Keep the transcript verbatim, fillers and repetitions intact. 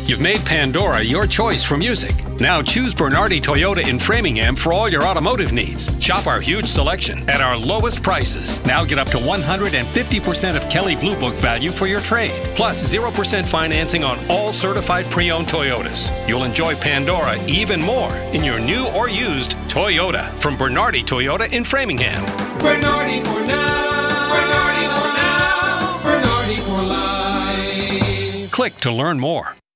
You've made Pandora your choice for music. Now choose Bernardi Toyota in Framingham for all your automotive needs. Shop our huge selection at our lowest prices. Now get up to one hundred fifty percent of Kelley Blue Book value for your trade. Plus zero percent financing on all certified pre-owned Toyotas. You'll enjoy Pandora even more in your new or used Toyota from Bernardi Toyota in Framingham. Bernardi for now. Bernardi for now. Bernardi for life. Click to learn more.